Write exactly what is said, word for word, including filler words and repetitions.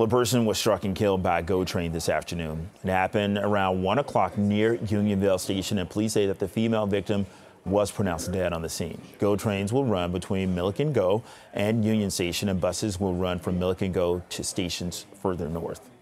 Well, a person was struck and killed by a GO train this afternoon. It happened around one o'clock near Unionville Station, and police say that the female victim was pronounced dead on the scene. GO trains will run between Milliken GO and Union Station, and buses will run from Milliken GO to stations further north.